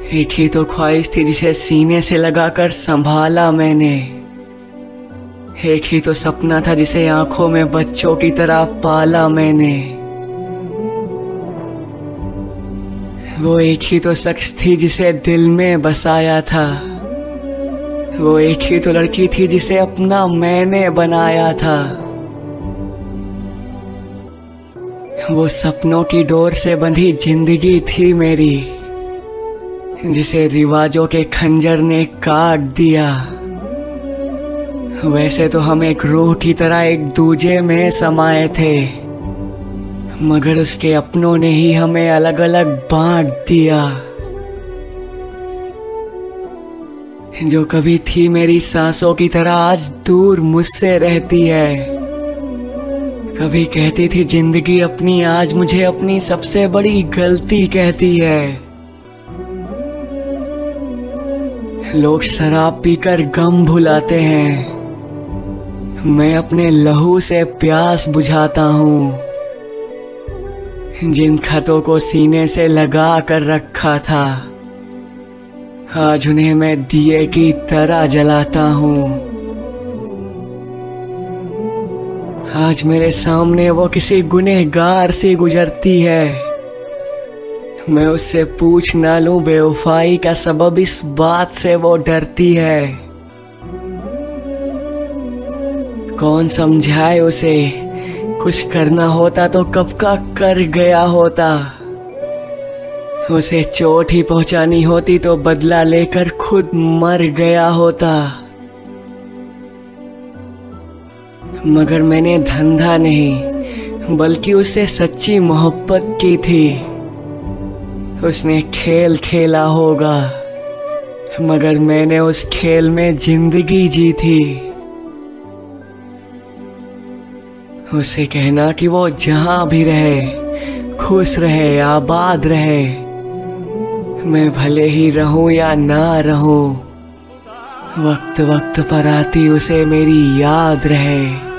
एक ही तो ख्वाहिश थी जिसे सीने से लगाकर संभाला मैंने। एक ही तो सपना था जिसे आंखों में बच्चों की तरह पाला मैंने। वो एक ही तो शख्स थी जिसे दिल में बसाया था। वो एक ही तो लड़की थी जिसे अपना मैंने बनाया था। वो सपनों की डोर से बंधी जिंदगी थी मेरी, जिसे रिवाजों के खंजर ने काट दिया। वैसे तो हम एक रूह की तरह एक दूजे में समाये थे, मगर उसके अपनों ने ही हमें अलग अलग बांट दिया। जो कभी थी मेरी सांसों की तरह आज दूर मुझसे रहती है। कभी कहती थी जिंदगी अपनी, आज मुझे अपनी सबसे बड़ी गलती कहती है। लोग शराब पीकर गम भुलाते हैं, मैं अपने लहू से प्यास बुझाता हूँ। जिन खतों को सीने से लगा कर रखा था, आज उन्हें मैं दिए की तरह जलाता हूँ। आज मेरे सामने वो किसी गुनहगार से गुजरती है, मैं उससे पूछ ना लूं बेवफाई का सबब, इस बात से वो डरती है। कौन समझाए उसे, कुछ करना होता तो कब का कर गया होता। उसे चोट ही पहुंचानी होती तो बदला लेकर खुद मर गया होता। मगर मैंने धंधा नहीं बल्कि उससे सच्ची मोहब्बत की थी। उसने खेल खेला होगा, मगर मैंने उस खेल में जिंदगी जी थी। उसे कहना कि वो जहां भी रहे, खुश रहे, आबाद रहे, मैं भले ही रहूं या ना रहूं, वक्त वक्त पर आती उसे मेरी याद रहे।